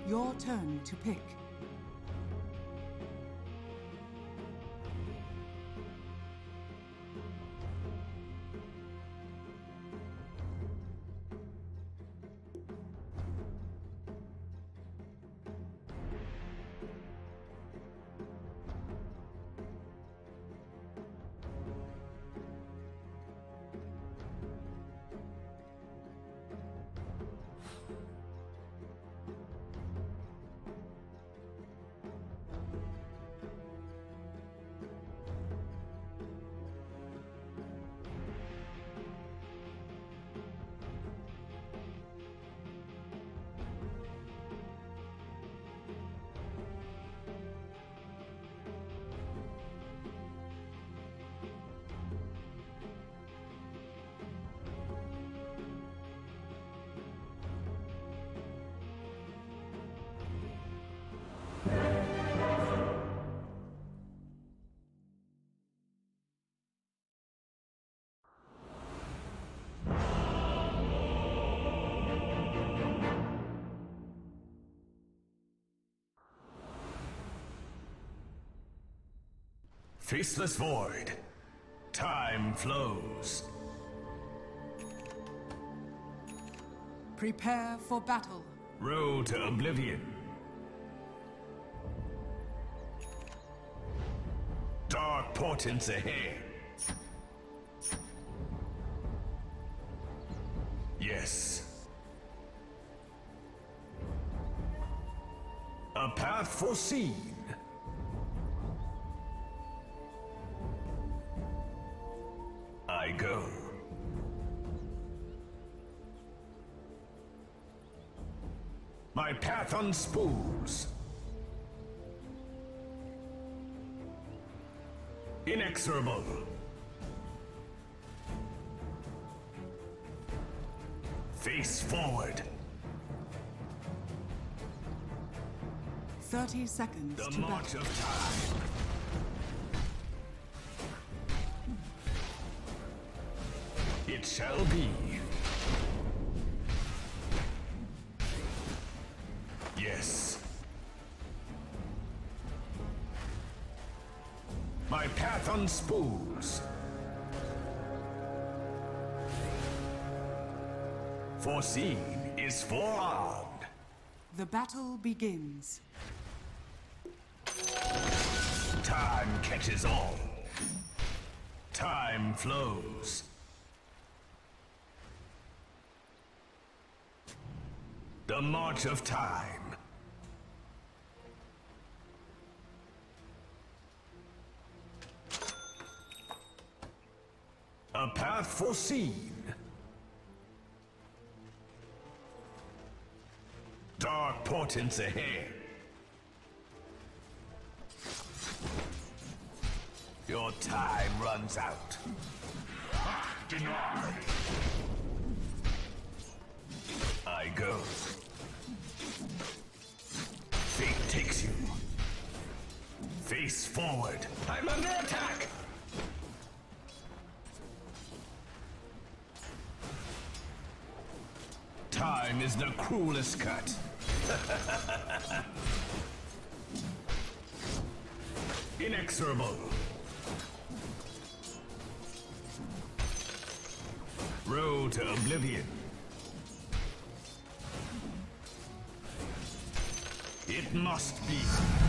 Your turn to pick. Faceless void. Time flows. Prepare for battle. Road to oblivion. Dark portents ahead. Yes. A path foreseen. I go. My path unspools. Inexorable. Face forward. 30 seconds The to march battle. of time. It shall be. Yes. My path unspools. Foreseen is forearmed. The battle begins. Time catches all. Time flows. The march of time. A path foreseen. Dark portents ahead. Your time runs out. Denied. I go. Fate takes you. Face forward. I'm under attack! Time is the cruelest cut. Inexorable. Road to oblivion. It must be.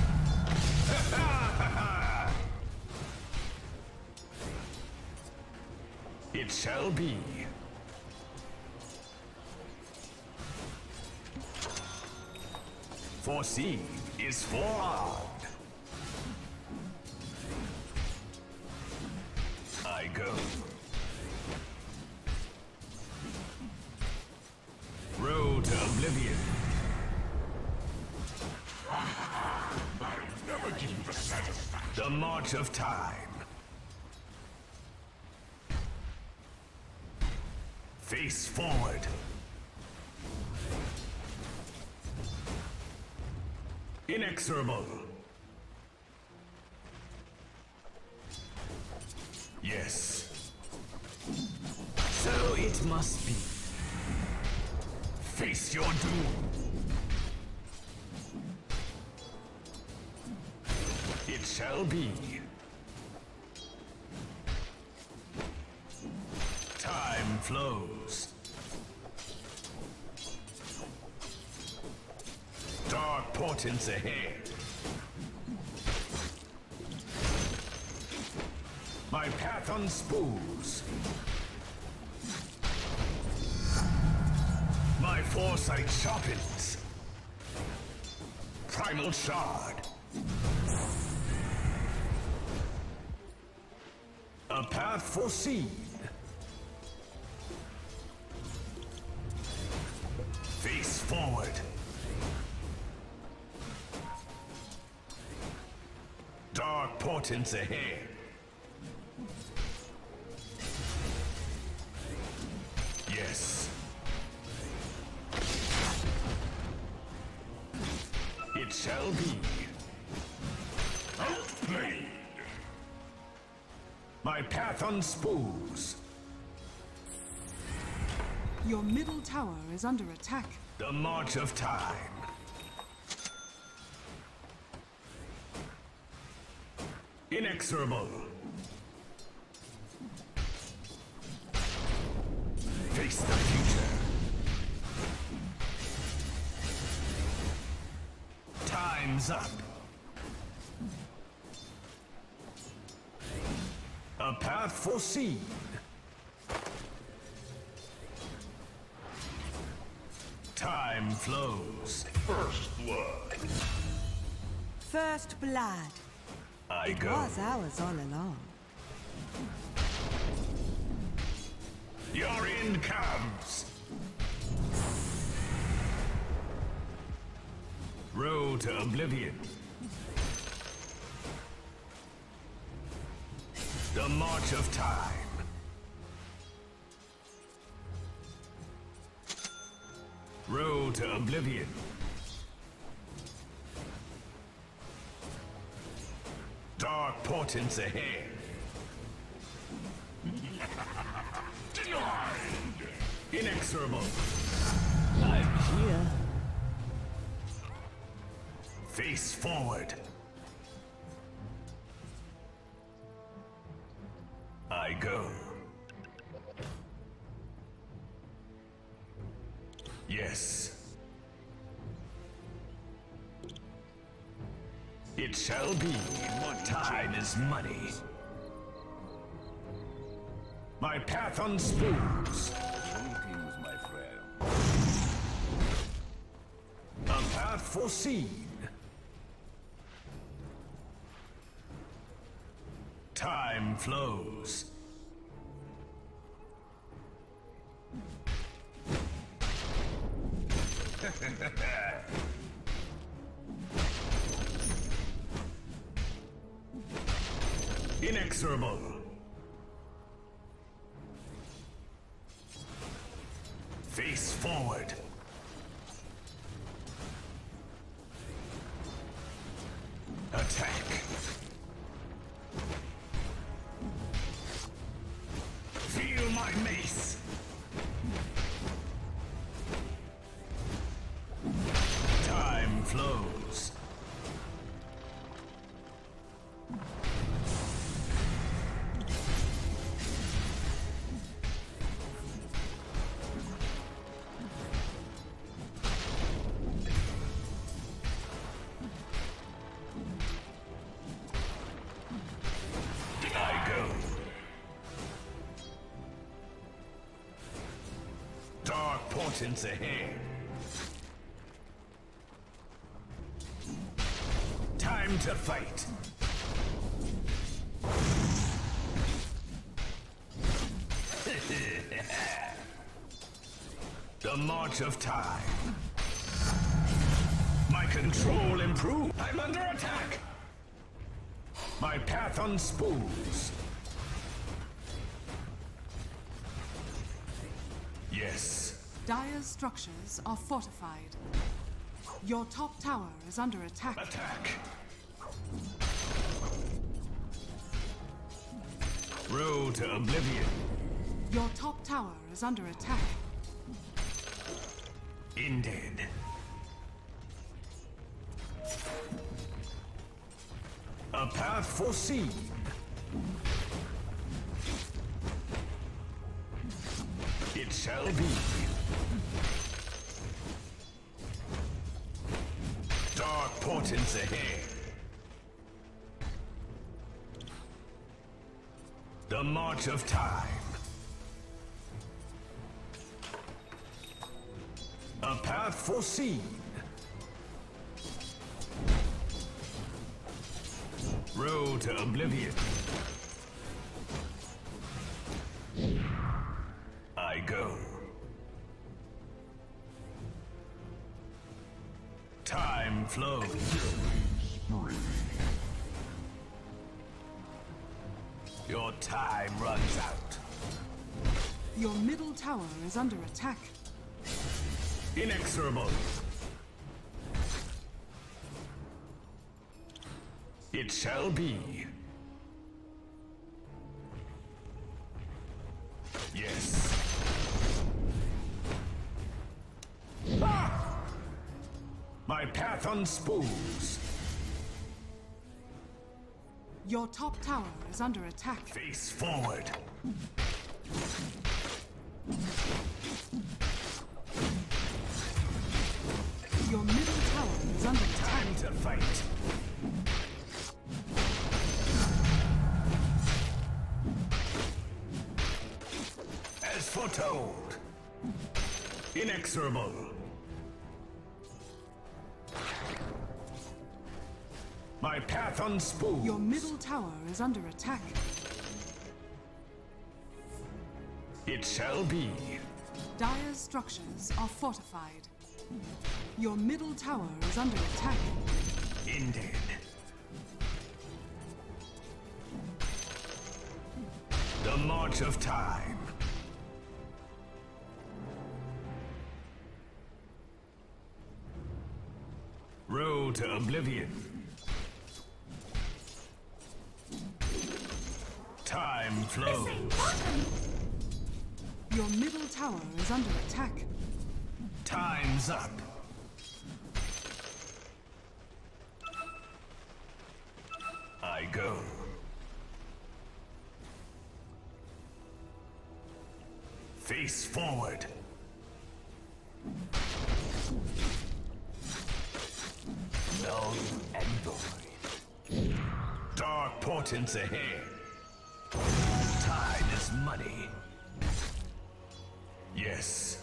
It shall be. Foreseen is forearmed. I go. Road to oblivion. Never give you the satisfaction. The march of time. Face forward. Inexorable. Yes. So it must be. Face your doom. it shall be. Time flows. Dark portents ahead. My path unspools. My foresight sharpens. Primal shard. A path foreseen. Face forward. Dark portents ahead. Yes. It shall be. Outplayed. My path unspools. Your middle tower is under attack. The march of time. Inexorable. Face the future. Time's up. A path foreseen. Time flows. First blood. First blood. I It go. was ours all along. Your end comes. Road to oblivion. The march of time. Road to oblivion. Dark portents ahead. Denied. Inexorable. I'm here. Face forward. I go. Yes. It shall be. Time is money. My path unspools. Greetings, my friend. A path foreseen. Time flows. Inexorable. Face forward. Attack. Feel my mace. Time flows. I go. Dark portents ahead. Time to fight. The march of time. My control improved. I'm under attack. My path unspools. Yes. Dire's structures are fortified. Your top tower is under attack. Attack. Road to oblivion. Your top tower is under attack. A path foreseen. It shall be. Dark portents ahead. The march of time. A path foreseen. Road to oblivion. I go. Time flows. Your time runs out. Your middle tower is under attack. Inexorable. It shall be. Yes. Ah! My path unspools. Your top tower is under attack. Face forward. Your middle tower is under attack. Time to fight. As foretold. Inexorable. My path unspools. Your middle tower is under attack. It shall be. Dire's structures are fortified. Your middle tower is under attack. Ended. The march of time. Road to oblivion. Time flows. Your middle tower is under attack. Time's up. I go. Face forward. Null and void. Dark portents ahead. Time is money. Yes.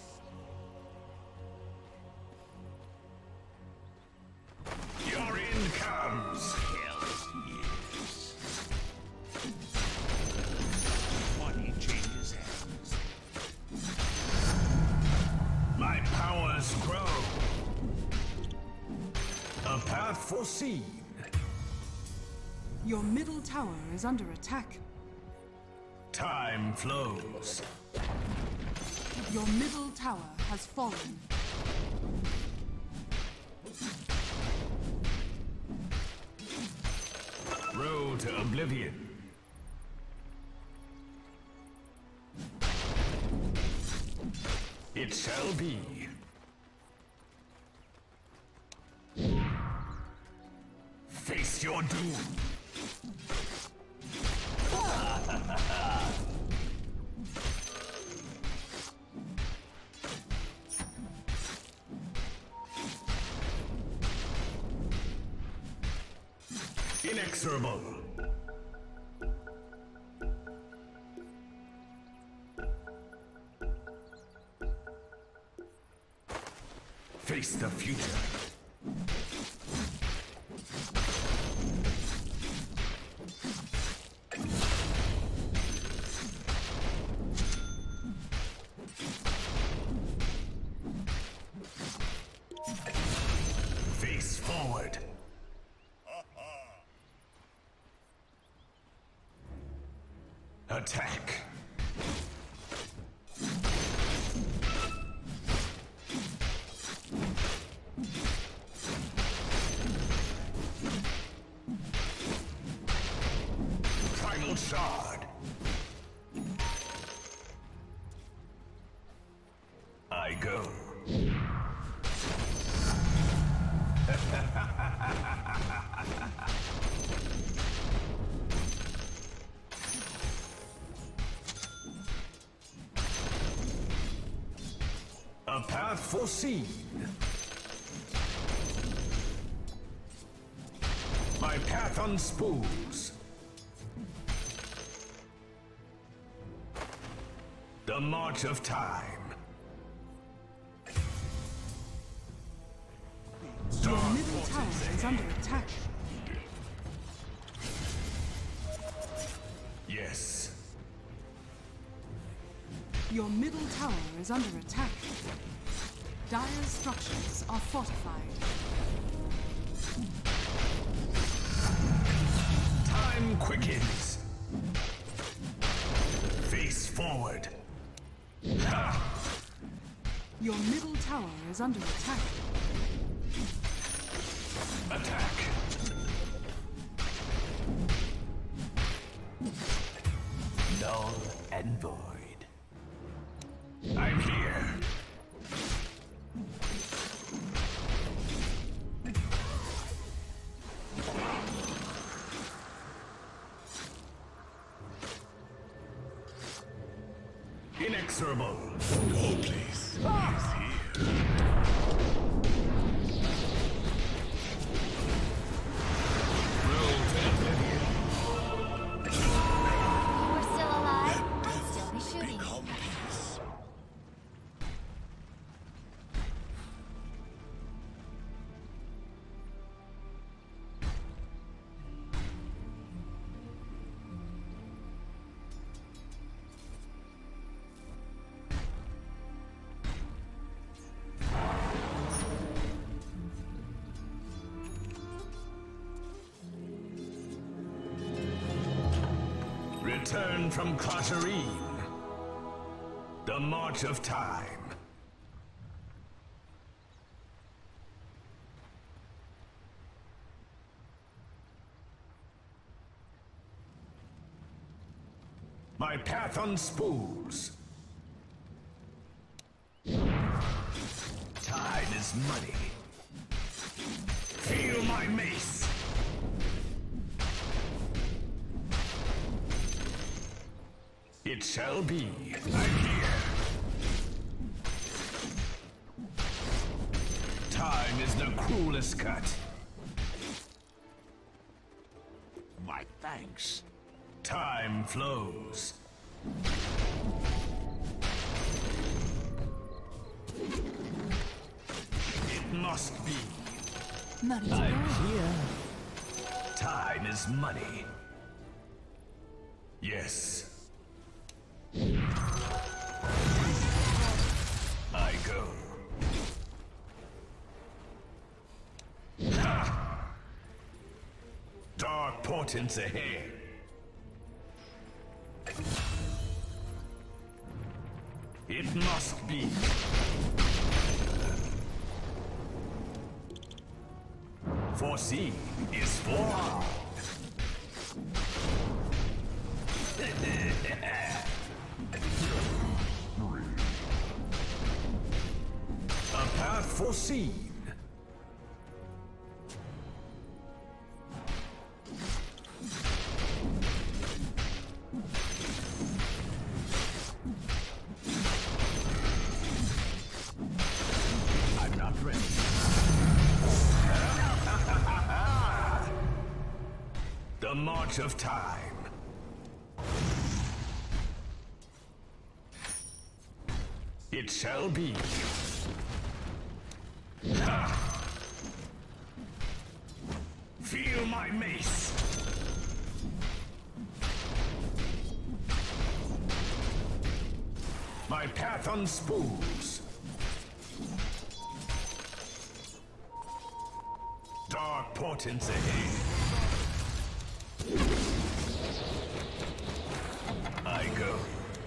Your end comes. Hell's years. Money changes hands. My powers grow. A path foreseen. Your middle tower is under attack. Time flows. Your middle tower has fallen. Road to oblivion. It shall be. Face your doom. Inexorable. Face the future. Face forward. Attack. Primal shard. I go. A path foreseen. My path unspools. The march of time. Your middle tower is under attack. Yes. Your middle tower is under attack. Dire's structures are fortified. Time quickens. Face forward. Ha! Your middle tower is under attack. Attack. Null and void. I'm here. Inexorable. Oh, please. He's here. Roll to oblivion. We're still alive? I'd still be shooting. Return from Claterine. The march of time. My path unspools. Time is money. Feel my mace. It shall be. I'm here. Time is the cruelest cut. My thanks. Time flows. It must be. Money's I'm gone. here. Time is money. Yes. I go. Ha! Dark portents ahead. It must be. Foreseen is forearmed. A path foreseen. I'm not ready. The march of time. It shall be. Ha! Feel my mace. My path unspools. Dark portents ahead. I go.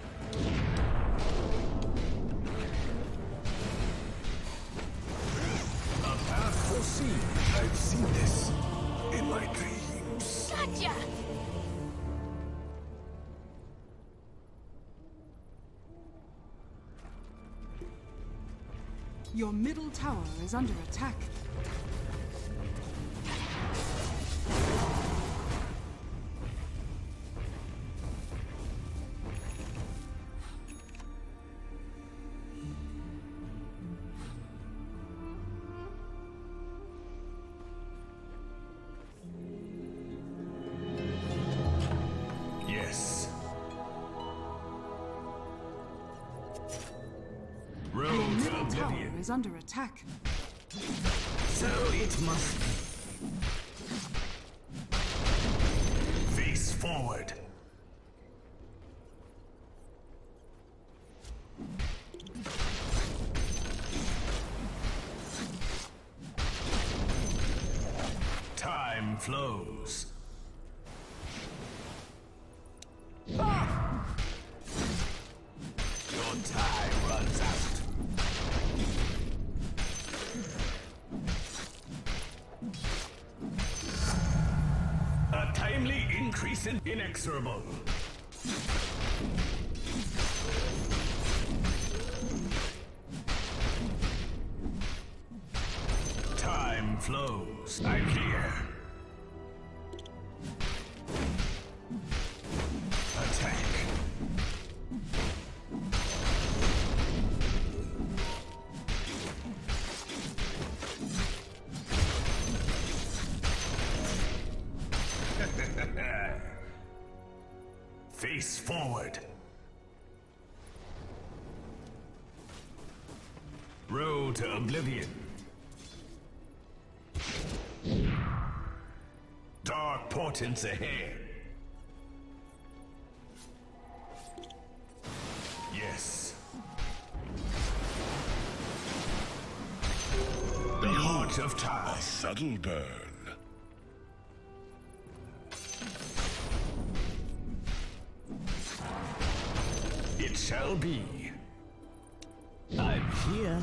A path foreseen. I've seen this in my dreams. Gotcha! Your middle tower is under attack. is under attack. So it must be. Face forward. Time flows. Ah! Your time runs out. A timely increase in inexorable. Time flows. I'm here. Attack. Face forward. Road to oblivion. Dark portents ahead. Yes. The heart of time. A subtle burn. It shall be. I'm here.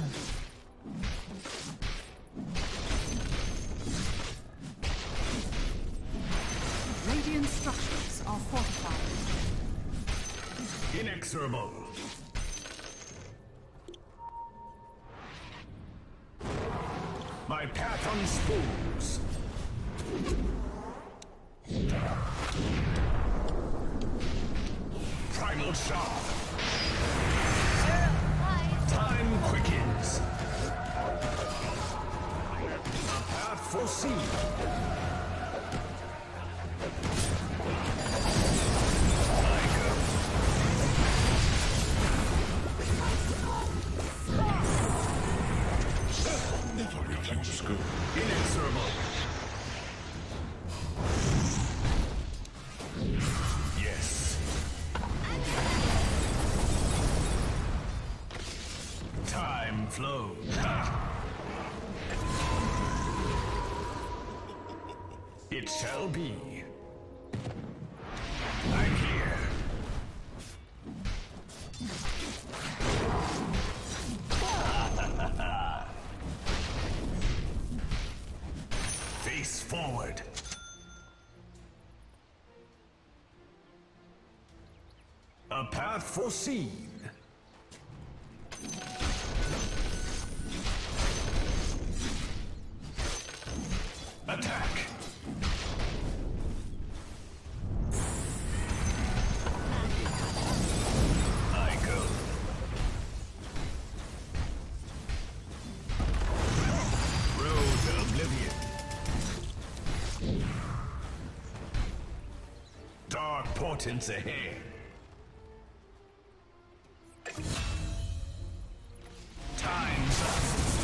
Radiant structures are fortified. Inexorable. My path unspools. Primal shock. Time quickens. A path foreseen. I go. Never refuse good. Inexorable. Yes. Time flows. It shall be. I'm here. Face forward. A path foreseen. Attack. I go. Road to oblivion. Dark portents ahead. Time's up.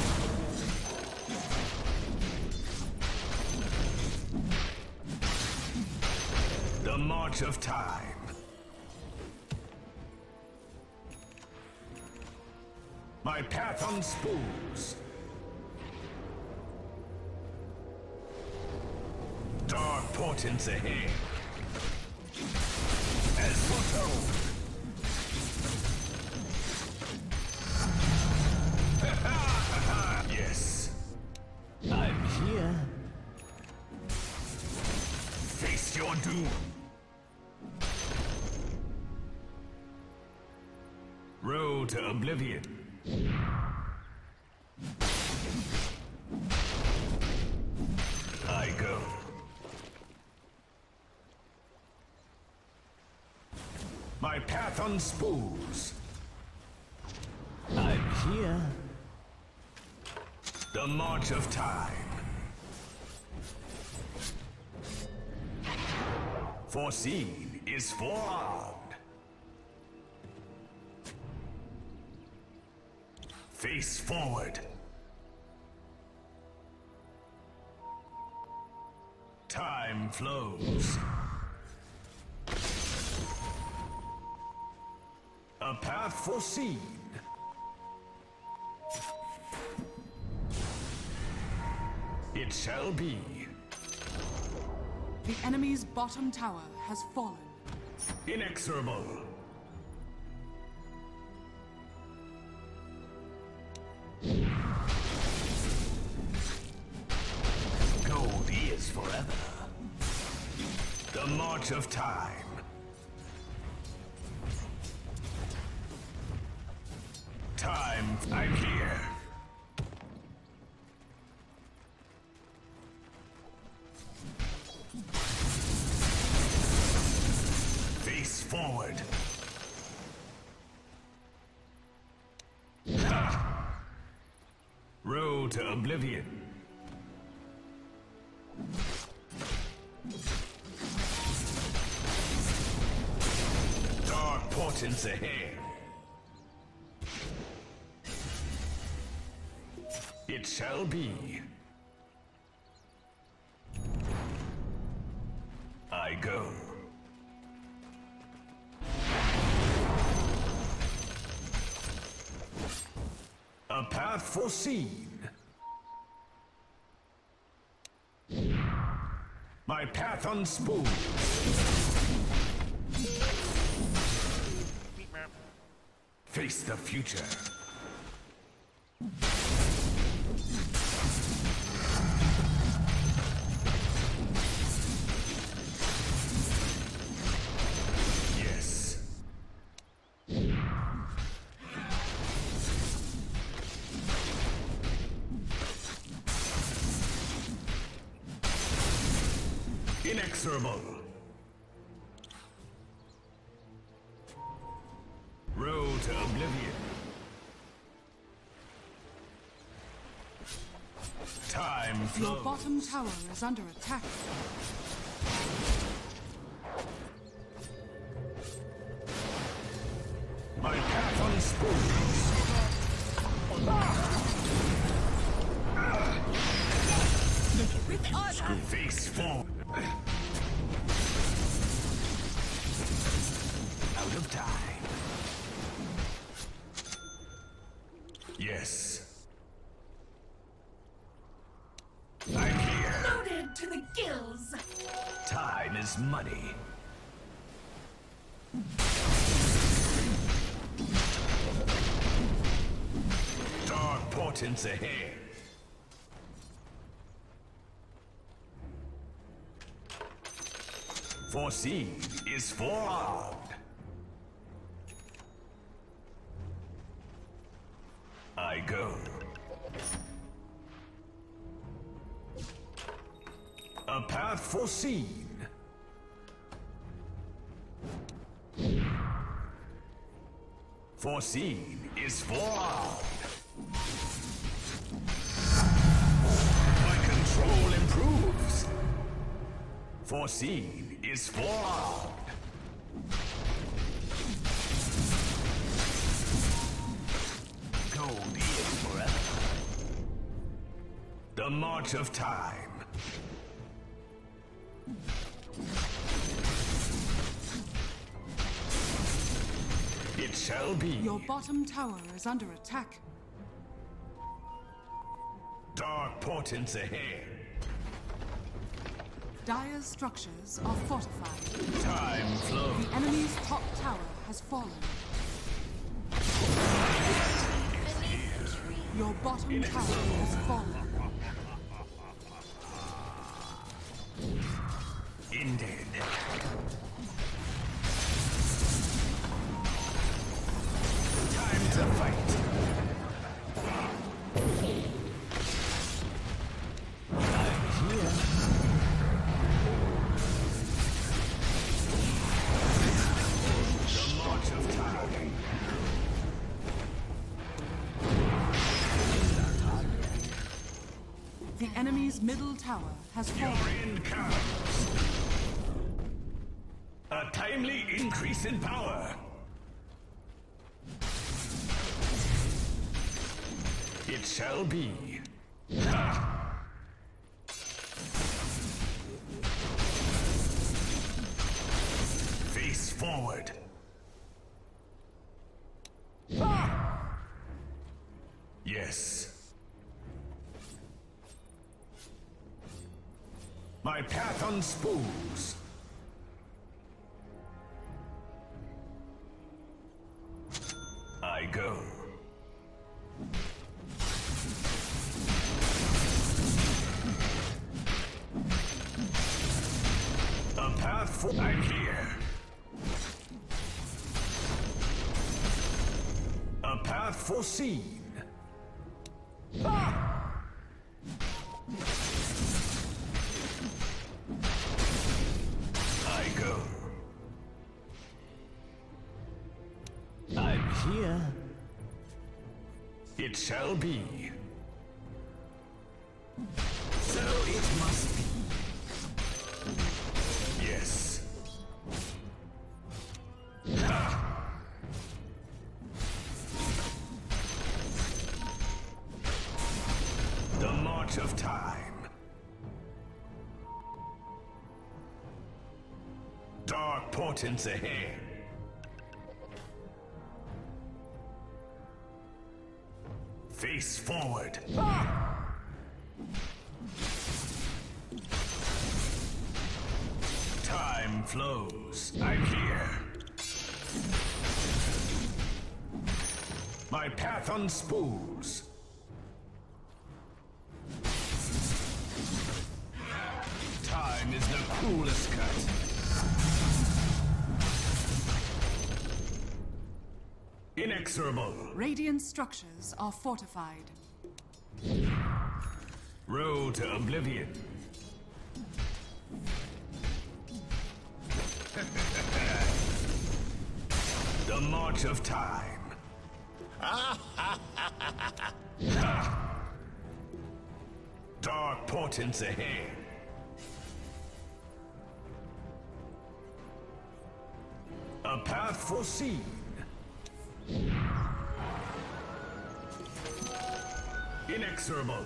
The march of time. My path unspools. Dark portents ahead. As foretold. Yes. I'm here. Face your doom. Road to oblivion. I go. My path unspools. I'm here. The march of time. Foreseen is forearmed. Face forward. Time flows. A path foreseen. It shall be. The enemy's bottom tower has fallen. Inexorable. Gold is forever. The march of time. Time, I'm here. Face forward. Ha! Road to oblivion. Dark portents ahead. It shall be. I go. A path foreseen. My path unspooled. Face the future. Yes. Inexorable. Road to oblivion. Time Your flows. bottom tower is under attack. My path unspooled. Face forward. Out of time. Yes. I'm here. Loaded to the gills. Time is money. Dark portents ahead. Foreseen is forearmed. I go. A path foreseen. Foreseen is forearmed. My control improves. Foreseen is forearmed. Gold is forever. The march of time. It shall be. Your bottom tower is under attack. Dark portents ahead. Dire's structures are fortified. Time flows. The enemy's top tower has fallen. Your bottom tower has fallen. Ended. Time to fight. I'm here. The march of time. The enemy's middle tower has Your fallen. end comes. A timely increase in power. It shall be. Face forward. Yes. My path unspools. I go. A path for... I'm here. A path foreseen. I go. I'm here. It shall be. So it must be. Yes. The march of time. Dark portents ahead. Face forward. Time flows. I'm here. My path unspools. Time is the cruelest cut. Inexorable. Radiant structures are fortified. Road to oblivion. The march of time. Dark portents ahead. A path foreseen. Inexorable.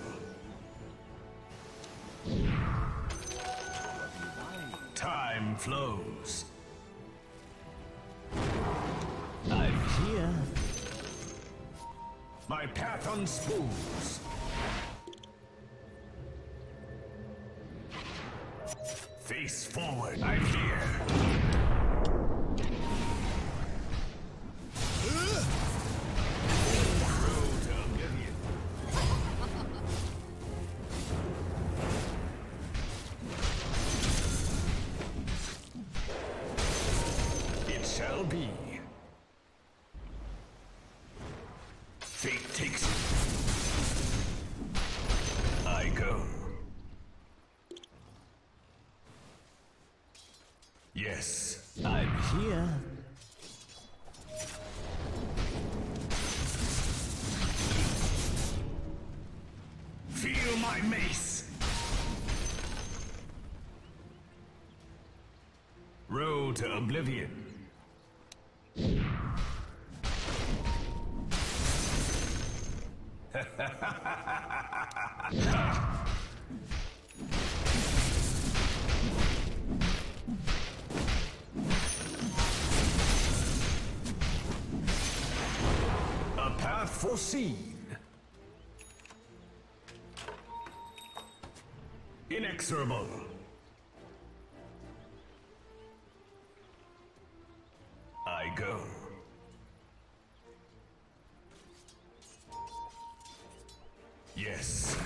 Time flows. I'm here. My path unspools. Face forward. I'm here. Road to oblivion. It shall be. Fate takes it. I go. Yes. I'm here. Feel my mace. Road to oblivion. A path foreseen. Inexorable. I go. Yes.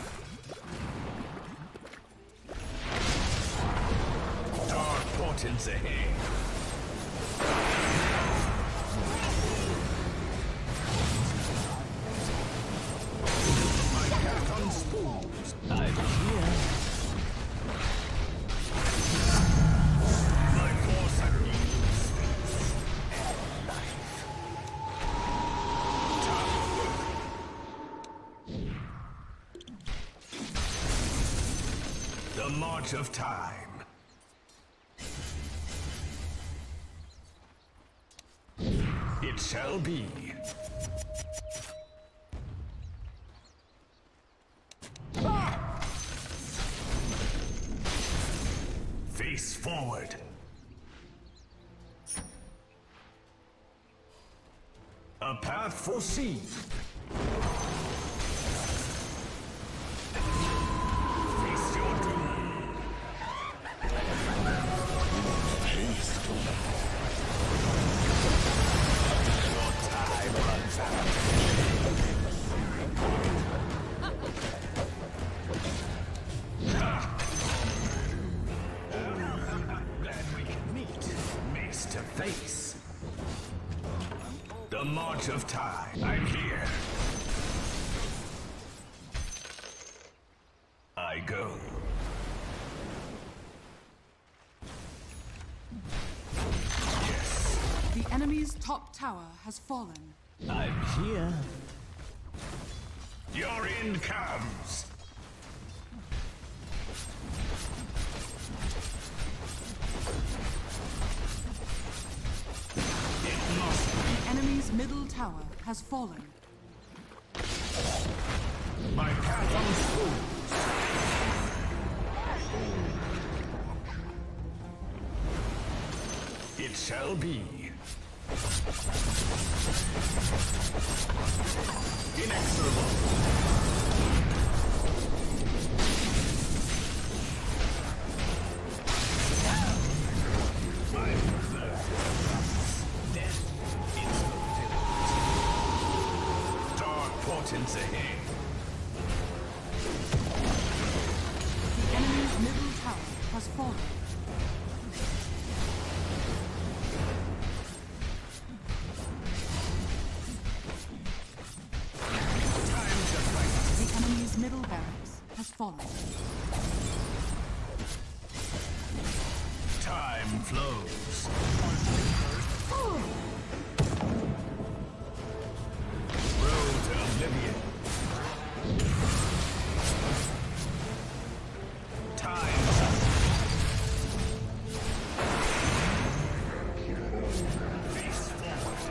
Dark portents ahead. My path unspools. I'm here. My force unleashed. Life. The march of time. It shall be. Face forward. A path foreseen. Face your doom. Haste. Your time runs out. Glad we can meet. Face to face. The march of time. I'm here. I go. Yes. The enemy's top tower has fallen. I'm here. Your end comes. It must. The enemy's middle tower has fallen. My path unfolds. It shall be. Inexorable. My birth. Death is fulfilled. Dark portents ahead. The enemy's middle tower has fallen. Time to fight. The enemy's middle barracks has fallen. Time flows. Road to oblivion. Time. Face forward.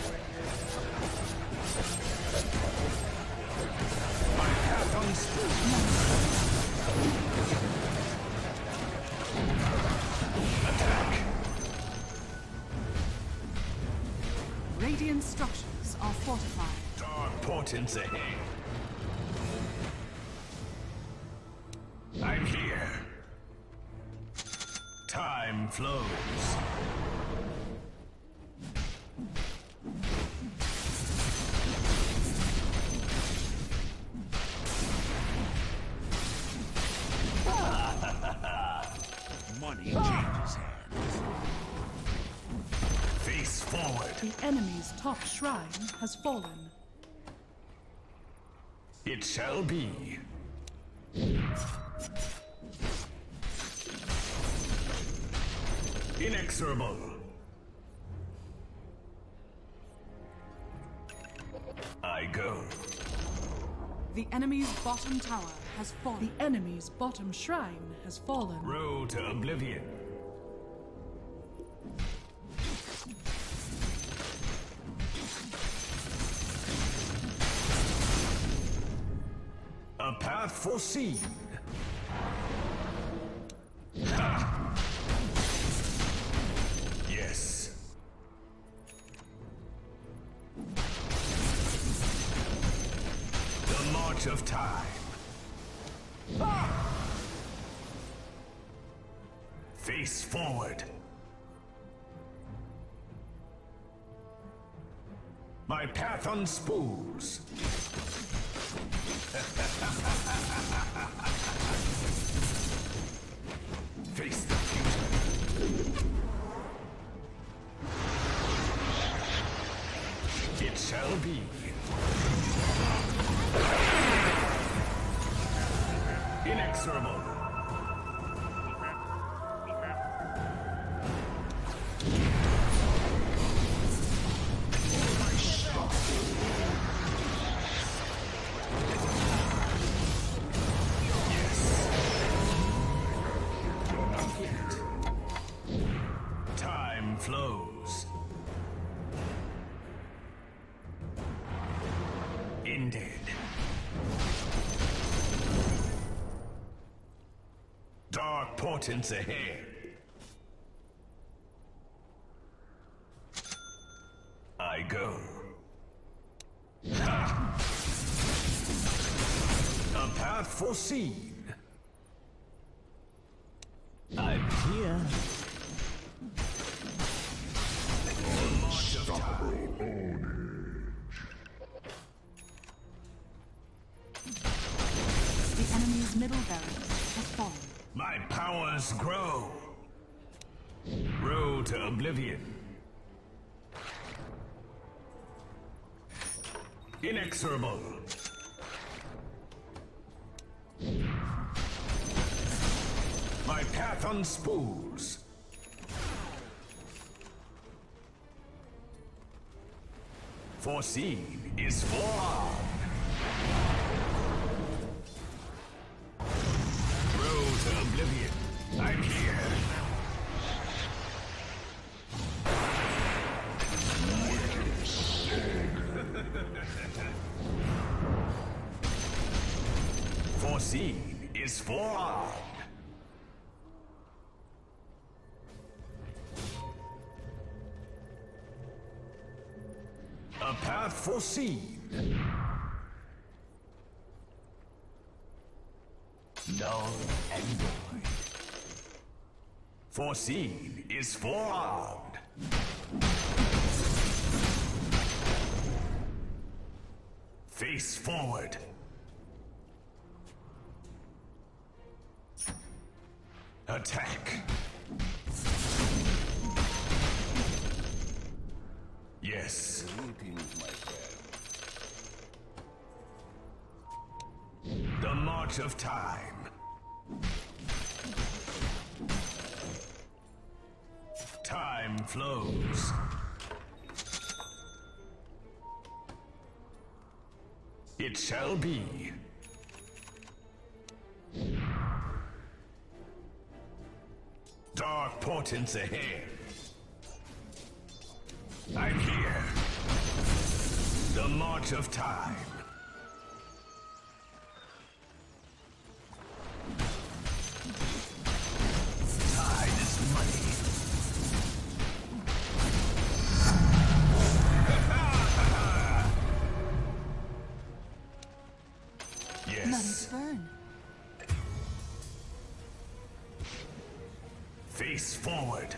My path unspoken. Attack. Radiant structures are fortified. Dark portents ahead. I'm here. Time flows. Money changes hands. Face forward. The enemy's top shrine has fallen. It shall be. Inexorable. I go. The enemy's bottom tower has fallen. The enemy's bottom shrine has fallen. Road to oblivion. A path foreseen. Ha! Yes. The march of time. Ah! Face forward. My path unspools. Face the future. It shall be. Inexorable. Time flows. Ended. Dark portents ahead. path foreseen. I'm here. March of time. The enemy's middle barracks has fallen. My powers grow. Road to oblivion. Inexorable. My path unspools. Foreseen is forearmed. Road to oblivion. I'm here. Foreseen is forearmed. A path foreseen. Null and void. Foreseen is forearmed. Face forward. Attack. Yes. Greetings, my friend. The march of time. Time flows. It shall be. Dark portents ahead. I'm here. The march of time. Time is money. Let it Yes. burn. Face forward.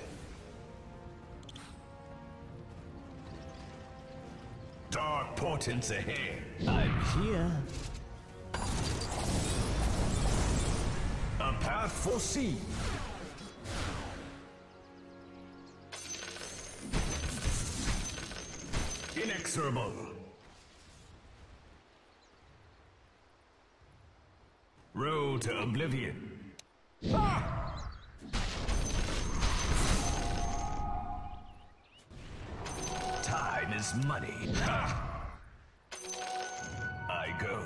Dark portents ahead. I'm here. A path foreseen. Inexorable. Road to oblivion. Time is money. I go.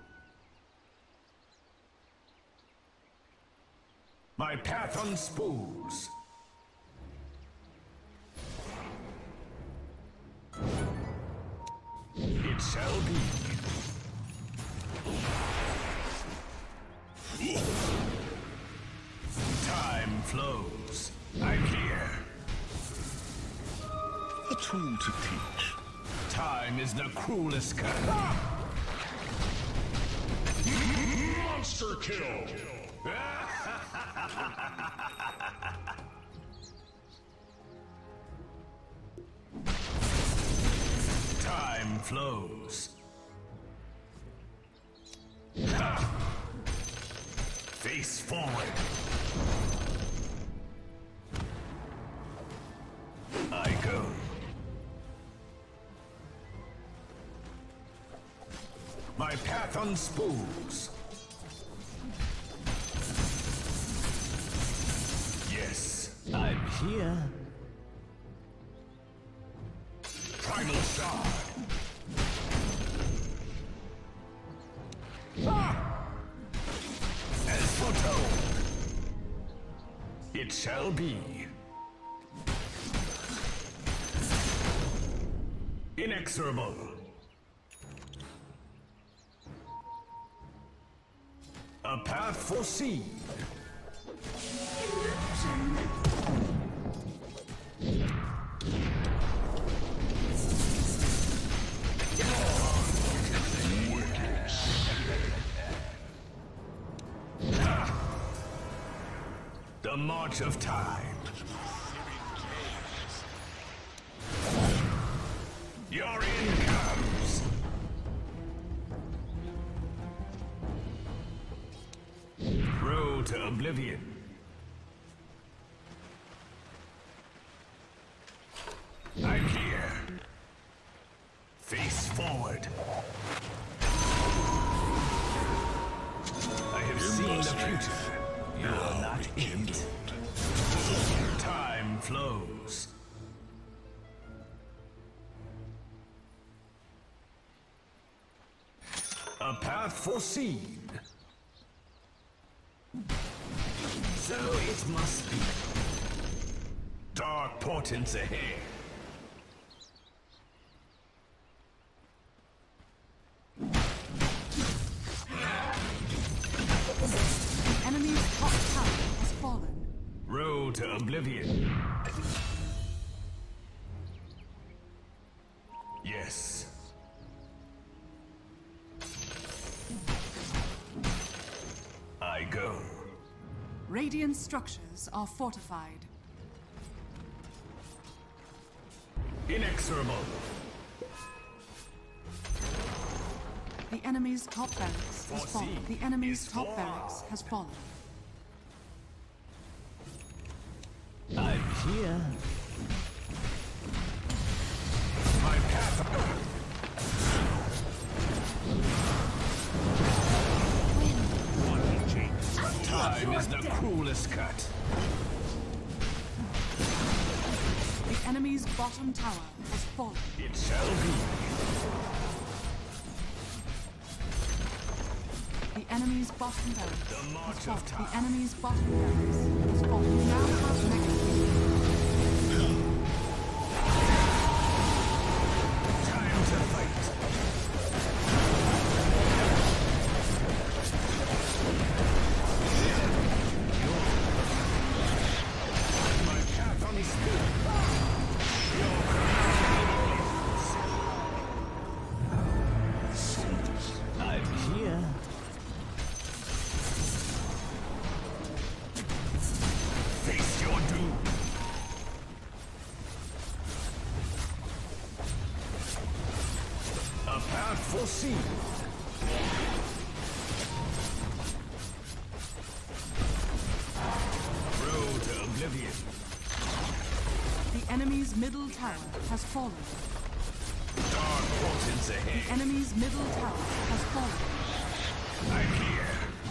My path unspools. It shall be. Time flows. I'm here. A tool to teach. Time is the cruelest curse. Monster kill! Time flows. Face forward. I go. My path unspools. Yes. I'm here. Primal Shard. As foretold. It shall be. Inexorable. A path foreseen. The march of time. Your end comes. Road to oblivion. I'm here. Face forward. I have seen the future. You are not it. Time flows. A path foreseen. So it must be. Dark portents ahead. The enemy's top tower has fallen. Road to oblivion. Yes. I go. Radiant structures are fortified. Inexorable. The enemy's top barracks has fallen. Foreseen The enemy's is top flawed. barracks has fallen. I'm here. My path. Time is the cruelest cut. The enemy's bottom tower has fallen. It shall be. The enemy's bottom barracks The has march fallen. of time. The enemy's bottom barracks has fallen. We now have mega. Time to fight. My path on speed. I'm here. Face your doom. A path foreseen. Road to oblivion. The enemy's middle tower has fallen. Dark portents The ahead. enemy's middle tower has fallen. I'm here.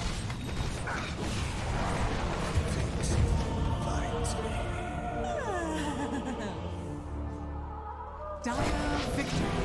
Fate finds me. Dire victory.